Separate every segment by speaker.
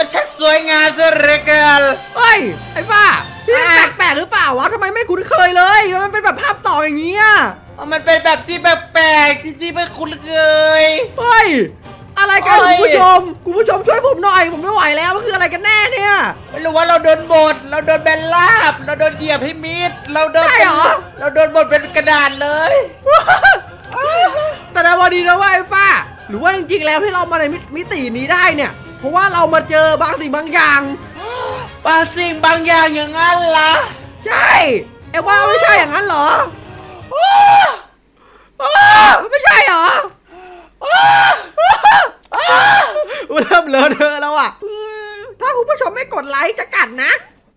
Speaker 1: มันชักสวยงามซะเหลือเกิน
Speaker 2: เฮ้ยไอ้ฟ้าพี่แปลกหรือเปล่าวะทำไมไม่คุ้นเคยเลยมันเป็นแบบภาพ2อย่างนี้
Speaker 1: มันเป็นแบบที่แปลกๆที่ไม่คุ้นเคย
Speaker 2: เฮ้ยอะไรกันคุณผู้ชมช่วยผมหน่อยผมไม่ไหวแล้วมันคืออะไรกันแน่เนี่ย
Speaker 1: ไม่รู้ว่าเราโดนบดเราโดนแบนลาบเราโดนเหยียบให้มิดเราโดนบดเป็นกระดาษเลย
Speaker 2: แต่ในวันนี้นะว่าไอ้ฟ้าหรือว่าจริงๆแล้วที่เรามาในมิตินี้ได้เนี่ยเพราะว่าเรามาเจอบางสิ่งบางอย่าง
Speaker 1: อย่างนั้นล่ะ
Speaker 2: ใช่ไอ้ว่าไม่ใช่อย่างนั้นเหรอไม่ใช่เหรอเริ่มเลอะเทอะแล้วอ่ะถ้าคุณผู้ชมไม่กดไลค์จะกัดนะ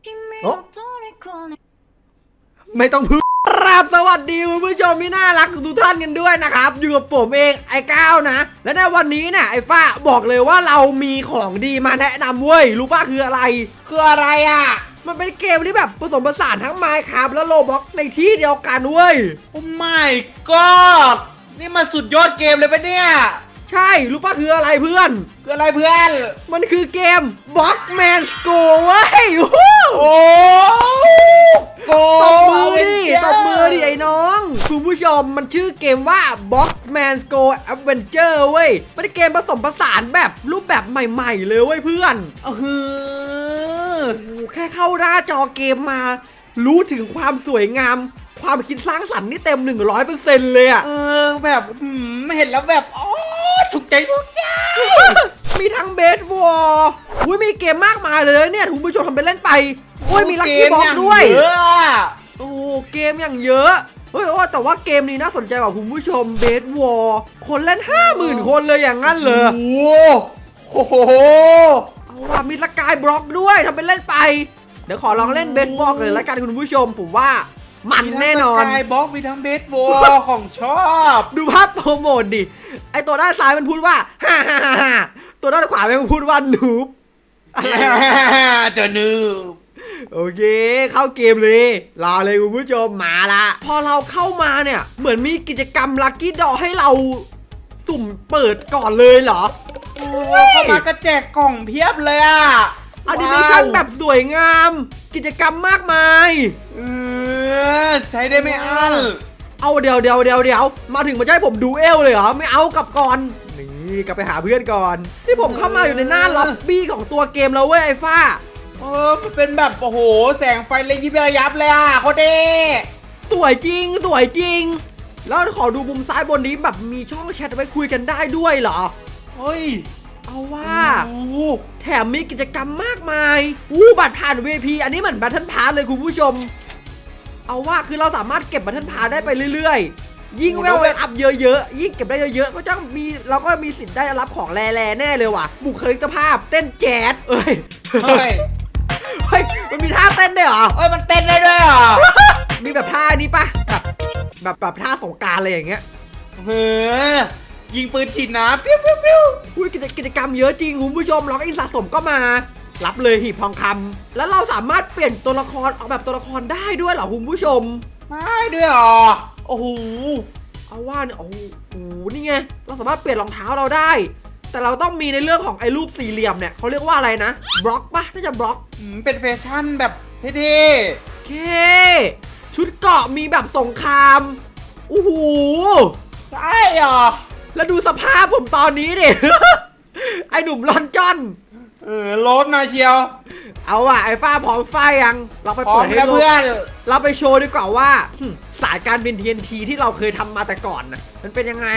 Speaker 2: ไม่ต้องพึ่งครับสวัสดีคุณผู้ชมที่น่ารักทุกท่านกันด้วยนะครับอยู่กับผมเองไอ้ก้าวนะและในวันนี้เนี่ยไอ้ฟ้าบอกเลยว่าเรามีของดีมาแนะนำเว้ยรู้ป่ะคืออะไร
Speaker 1: อ่ะ
Speaker 2: มันเป็นเกมที่แบบผสมผสานทั้ง Minecraft และ Roblox ในที่เดียวกันเว้ย
Speaker 1: โอ้ my god นี่มันสุดยอดเกมเลยปะเนี่ย
Speaker 2: ใช่รู้ป่ะคืออะไรเพื่อนมันคือเกม Blockman Go เว้ย
Speaker 1: โอ้โก
Speaker 2: ตบมือดิไอ้น้องคุณผู้ชมมันชื่อเกมว่า Blockman Go Adventure เว้ยเป็นเกมผสมผสานแบบรูปแบบใหม่ๆเลยเว้ยเพื่อนแค่เข้าหน้าจอเกมมารู้ถึงความสวยงามความคิดสร้างสรรค์นี่เต็ม 100% เลยอ่ะ
Speaker 1: แบบเห็นแล้วแบบโอ้ถูกใจ
Speaker 2: มีทั้งเบสวอลมีเกมมากมายเลยเนี่ยคุณผู้ชมทำไปเล่นไปมีลัคกี้บ็อกด้วยโอ้เกมอย่างเยอะแต่ว่าเกมนี้น่าสนใจกว่าคุณผู้ชมเบสวอลคนเล่น 50,000 คนเลยอย่างนั้นเลย
Speaker 1: โอ้โห
Speaker 2: ว่ามีสกายบล็อกด้วยทำไปเล่นไปเดี๋ยวขอลองเล่นเบสบอลเลยละกันคุณผู้ชมผมว่ามันแน่นอน
Speaker 1: สกายบล็อกมีทั้งเบสบอลของชอบ
Speaker 2: ดูภาพโปรโมทดิไอตัวด้านซ้ายมันพูดว่าฮ่าตัวด้านขวามันพูดว่านูบ
Speaker 1: จะนูบ
Speaker 2: โอเคเข้าเกมเลยรอเลยคุณผู้ชมมาละพอเราเข้ามาเนี่ยเหมือนมีกิจกรรมลัคกี้ดอให้เราสุ่มเปิดก่อนเลยเหรอ
Speaker 1: เข้ามาก็แจกกล่องเพียบเลยอ่ะ
Speaker 2: อนิเมชั่นแบบสวยงามกิจกรรมมากมาย
Speaker 1: ใช้ได้ไม่อั้น
Speaker 2: เอาเดี๋ยวมาถึงมาจะให้ผมดูเอลเลยเหรอไม่เอากลับก่อนนี่กลับไปหาเพื่อนก่อนที่ผมเข้ามาอยู่ในหน้าล็อบบี้ของตัวเกมแล้วเว้ยไอ้ฟ้า
Speaker 1: มันเป็นแบบโอ้โหแสงไฟเลยยิบระยับเลยอ่ะโคตรดี
Speaker 2: สวยจริงแล้วขอดูมุมซ้ายบนนี้แบบมีช่องแชทไว้คุยกันได้ด้วยเหรอ
Speaker 1: เฮ้ย
Speaker 2: เอาว่าแถมมีกิจกรรมมากมายบัตรผ่าน VIP อันนี้เหมือนบัตรทันพาร์เลยคุณผู้ชมเอาว่าคือเราสามารถเก็บบัตรทันพาได้ไปเรื่อยๆยิ่งเวลอัพเยอะๆยิ่งเก็บได้เยอะๆก็จะมีเราก็มีสิทธิ์ได้รับของแร่แน่เลยว่ะบุคลิกภาพเต้นแจ๊สมันมีท่าเต้นด้วยเหรอ
Speaker 1: มันเต้นได้ด้วยเหรอ
Speaker 2: มีแบบท่านี้ปะแบบท่าสงกรานต์อะไรอย่างเงี้ย
Speaker 1: ยิงปืนฉีดน้ำปิ้ว
Speaker 2: กิจกรรมเยอะจริงคุณผู้ชมล็อกอินสะสมก็มารับเลยหีบทองคำแล้วเราสามารถเปลี่ยนตัวละครออกแบบตัวละครได้ด้วยเหรอคุณผู้ชม
Speaker 1: ได้ด้วยเหรอ
Speaker 2: โอ้โหเอาว่าเนี่ยโอ้โหนี่ไงเราสามารถเปลี่ยนรองเท้าเราได้แต่เราต้องมีในเรื่องของไอ้รูปสี่เหลี่ยมเนี่ยเขาเรียกว่าอะไรนะบล็อกปะน่าจะบล็อก
Speaker 1: เป็นแฟชั่นแบบเท่
Speaker 2: ๆโอเคชุดเกราะมีแบบสงครามโอ้โห
Speaker 1: ใช่เหรอ
Speaker 2: แล้วดูสภาพผมตอนนี้ดิ ไอหนุ่มลอนจอน
Speaker 1: รถมาเชียว
Speaker 2: เอาว่ะไอฟ้าพร้อมไฟยังเราไปเปิดให้
Speaker 1: เพื่อน
Speaker 2: เราไปโชว์ดีกว่าว่าสายการบิน TNT ที่เราเคยทำมาแต่ก่อนนะมันเป็นยังไง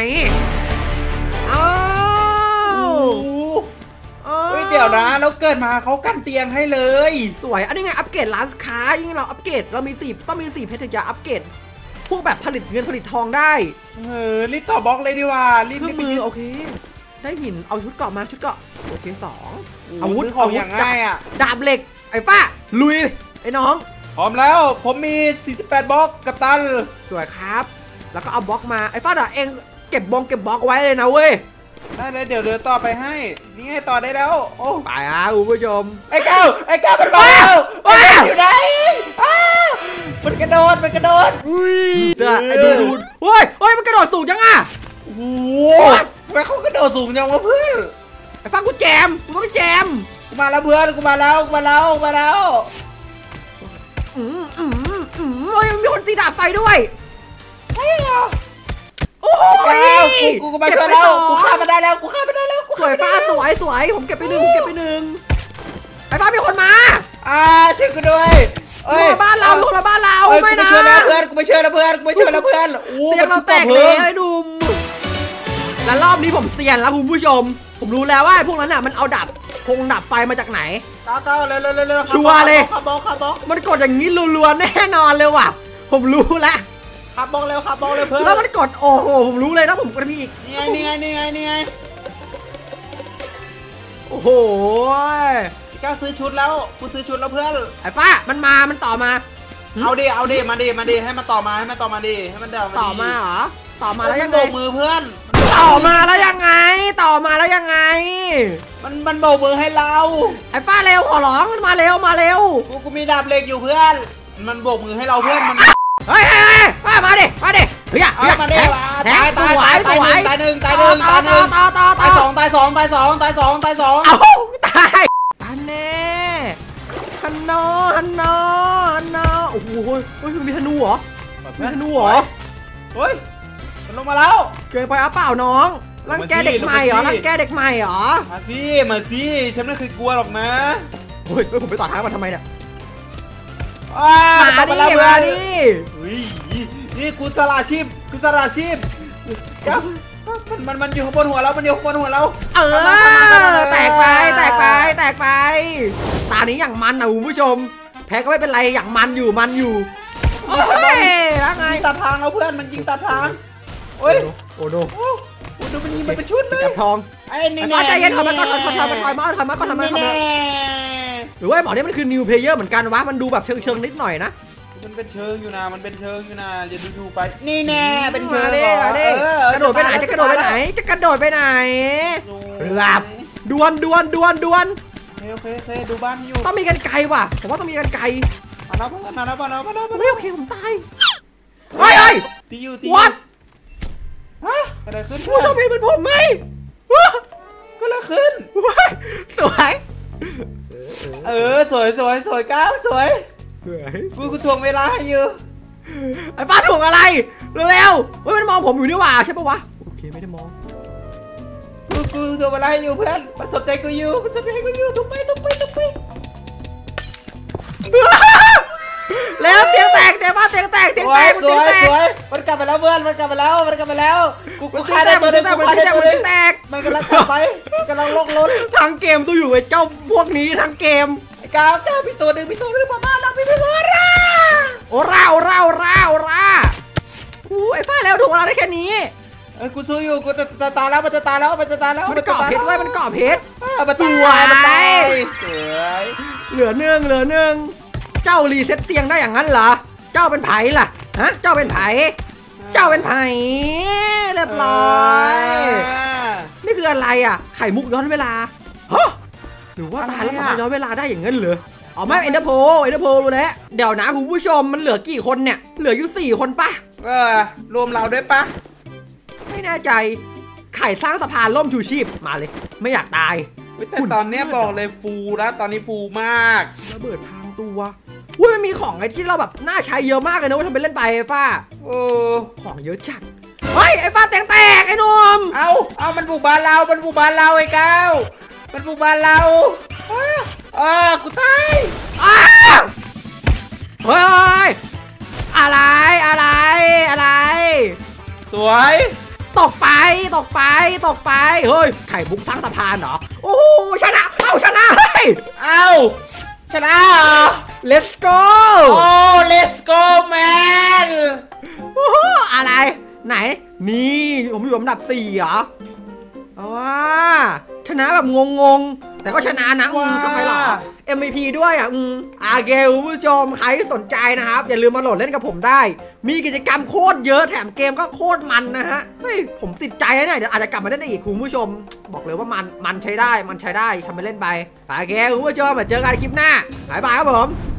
Speaker 1: เดี๋ยวนะเราเกิดมาเขากั้นเตียงให้เลย
Speaker 2: สวยอันนี้ไงอัปเกรดร้านค้ายิ่งเราอัปเกรดเรามีต้องมี4เพชรถึงจะอัปเกรดพวกแบบผลิตเงินผลิตทองได้
Speaker 1: รีบต่อบล็อกเลยดีกว่ารีบ
Speaker 2: มือโอเคได้หินเอาชุดเกาะมาชุดเกาะโอเค2อาวุธ
Speaker 1: ของอย่างง่ายอ่ะ
Speaker 2: ดาบเหล็กไอ้ป้าลุยไอ้น้อง
Speaker 1: พร้อมแล้วผมมี48บล็อกกัปตัน
Speaker 2: สวยครับแล้วก็เอาบล็อกมาไอ้ป้าเองเก็บบล็อกไว้เลยนะเว้ย
Speaker 1: ได้เลยเดี๋ยวต่อไปให้นี่ให้ต่อได้แล้วโอ้
Speaker 2: ไปคุณผู้ชม
Speaker 1: ไอ้ก้าวมันมาแล้วอยู่ไหนมันกระโดด
Speaker 2: เสื้อไอ้ดูเฮ้ยมันกระโดดสูงจังอ่ะ
Speaker 1: โอ้โหทำไมเขากระโดดสูงจังวะเพื่อน
Speaker 2: ไอ้ฟังกูแจมกูต้องแจม
Speaker 1: กูมาแล้วเพื่อนกูมาแล้ว
Speaker 2: โอ้ยมีคนตีดาบไฟด้วยโอ้ย
Speaker 1: กูมาช่วยแล้วกูฆ่ามันได้แล้ว
Speaker 2: สวยป้าสวยผมเก็บไปหนึ่งไอ้ป้ามีคนมา
Speaker 1: ช่วยกูด้วย
Speaker 2: มาบ้านเราไม่นะ
Speaker 1: กูไม่ช่วยแล้วเพื่อนเตียง
Speaker 2: เราแตกเลยไอ้ดุมแล้วรอบนี้ผมเซียนแล้วคุณผู้ชมผมรู้แล้วว่าพวกนั้นน่ะมันเอาดับไฟมาจากไหน
Speaker 1: ก้าวเร็ว
Speaker 2: ชัวร์เลย
Speaker 1: ขับบอก
Speaker 2: มันกดอย่างนี้รัวๆแน่นอนเลยว่ะผมรู้แล้ว
Speaker 1: ขับบอกเร็วเพื่อน
Speaker 2: แล้วมันกดโอ้โหผมรู้เลยนะผมกดมีอีก
Speaker 1: นี่ไง
Speaker 2: โอ้โห
Speaker 1: ก้าวซื้อชุดแล้วกูซื้อชุดแล้วเพื่อน
Speaker 2: ไอ้ฟ้ามันต่อมา
Speaker 1: เอาดิมาดิให้มันต่อมาดิให้มันต่อ
Speaker 2: มาเหรอต่อมาแล้วยังไง
Speaker 1: โบกมือเพื่อน
Speaker 2: ต่อมาแล้วยังไง
Speaker 1: มันโบกมือให้เรา
Speaker 2: ไอ้ฟ้าเร็วขอร้องมันมาเร็ว
Speaker 1: กูมีดาบเหล็กอยู่เพื่อนมันโบกมือให้เราเพื่อนมัน
Speaker 2: เฮ้ยมาดิเฮ้ย
Speaker 1: มาดิตายหนึ่งตายสองเอ้าต
Speaker 2: ายอันแน่ฮันนอโอ้โหมันมีธนูเหรอ
Speaker 1: เฮ้ยมันลงมาแล้ว
Speaker 2: เกินไปเปล่าน้องรังแกเด็กใหม่เหรอ
Speaker 1: มาสิฉันไม่เคยกลัวหรอกนะ
Speaker 2: เฮ้ยผมไปต่อท้ายมันทำไมเนี่ย
Speaker 1: มาดินี่กูสละชีพมันอยู่ข้างบนหัวเรา
Speaker 2: แตกไปตานี้อย่างมันนะคุณผู้ชมแพ้ก็ไม่เป็นไรอย่างมันอยู่โอ้ยแล้วไง
Speaker 1: ตัดทางเราเพื่อนมันยิงตัดทางโอ้โนดูมันยิงมันเป็นชุดเลย
Speaker 2: จับทอง
Speaker 1: ไอ้นี่
Speaker 2: ใจเย็นถอยมาก่อนหรือว่าหมอนี่มันคือนิวเพลเยอร์เหมือนกันวะมันดูแบบเชิงนิดหน่อยนะ
Speaker 1: มันเป็นเชิงอยู่นะอย่าดูไปนี่แน่เป็นเชิง
Speaker 2: กระโดดไปไหนจะกระโดดไปไหนรับดวน
Speaker 1: โอเคดูบ้านอยู่
Speaker 2: ต้องมีกันไกลว่ะผมว่าต้องมีกันไกล
Speaker 1: มาแล้ว
Speaker 2: ไม่โอเคผมตายเฮ้ย
Speaker 1: ตีอยู่
Speaker 2: วัด
Speaker 1: อะไรขึ้น
Speaker 2: ผู้ชมเห็นเหมือนผมไหม
Speaker 1: ก็เลยขึ้น
Speaker 2: สวย
Speaker 1: สวยก้าวสวยกูทวงเวลาให้อยู่
Speaker 2: ไอ้ป้าถ่วงอะไรเร็วมันมองผมอยู่นี่หว่าใช่ปะวะโอเคไม่ได้มอง
Speaker 1: กูทวงเวลาให้อยู่เพื่อนมันสนใจกูอยู่ทุบไป
Speaker 2: แล้วเตียงแตก
Speaker 1: มันกลับไปแล้วเพื่อนมันกลับไปแล้วกูฆ่าได้ตัวนึงมันกำลังกลับไปกำลังลกล้น
Speaker 2: ทั้งเกมสู้อยู่ไอ้เจ้าพวกนี้ทั้งเกม
Speaker 1: ก้าวมีตัวหนึ่งมาบ้านเราพี่โ
Speaker 2: อราไอ้ฟ้าแล้วถูกเราได้แค่นี้
Speaker 1: กูสู้อยู่กูจะตายแล้วมันจะตายแล้ว
Speaker 2: มันเกาะเพชรด้วยมันเกาะเพชร
Speaker 1: สวย
Speaker 2: เหลือหนึ่งเจ้ารีเซ็ตเตียงได้อย่างนั้นเหรอเจ้าเป็นไผ่ล่ะฮะเจ้าเป็นไผ่เรียบร้อยนี่คืออะไรอ่ะไข่มุกย้อนเวลาฮะหรือว่าตายแล้วสามารถย้อนเวลาได้อย่างนั้นเหรออ๋อไม่เอ็นเตอร์โพรู้แล้วเดี๋ยวนะคุณผู้ชมมันเหลือกี่คนเนี่ยเหลืออยู่4 คนปะ
Speaker 1: รวมเราด้วยปะ
Speaker 2: ไม่แน่ใจไข่สร้างสะพานล่มชูชีพมาเลยไม่อยากตาย
Speaker 1: แต่ตอนนี้บอกเลยฟูแล้วตอนนี้ฟูมาก
Speaker 2: ระเบิดพางตัวมันมีของไอ้ที่เราแบบน่าใช้เยอะมากเลยนะว่าทำเป็นเล่นไปไอ้ฟ้าของเยอะจัดเฮ้ยไอ้ฟ้าแตกไอ้หนุ่ม
Speaker 1: เอามันบุกบ้านเราไอ้ก้าวมันบุกบ้านเรากูตาย
Speaker 2: เฮ้ยอะไร
Speaker 1: สวย
Speaker 2: ตกไปเฮ้ยไข่บุกสร้างสะพานเหรอโอ้ชนะชนะเฮ้ย
Speaker 1: ชนะ
Speaker 2: let's go
Speaker 1: let's go man
Speaker 2: อะไรไหนนี่ผมอยู่อันดับ4เหรอชนะแบบงงแต่ก็ชนะนะทำไมหรอ MVP ด้วยเกลผู้ชมใครสนใจนะครับอย่าลืมมาโหลดเล่นกับผมได้มีกิจกรรมโคตรเยอะแถมเกมก็โคตรมันนะฮะเฮ้ยผมติดใจนะเดี๋ยวอาจจะกลับมาเล่นได้อีกคุณผู้ชมบอกเลยว่ามันใช้ได้ทำไปเล่นไปเกลคุณผู้ชมมาเจอกันคลิปหน้าบ๊ายบายครับผม